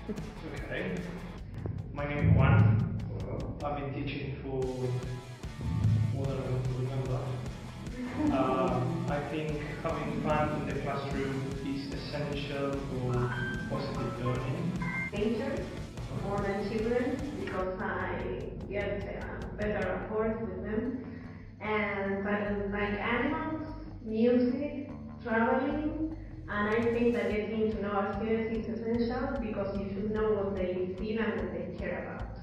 Okay. My name is Juan. I've been teaching for more than I want to remember. I think having fun in the classroom is essential for positive learning. Nature more than children because I get a better rapport with them. And but like animals, music, traveling, and I think that getting to know our students is essential because you should know what they feel and what they care about.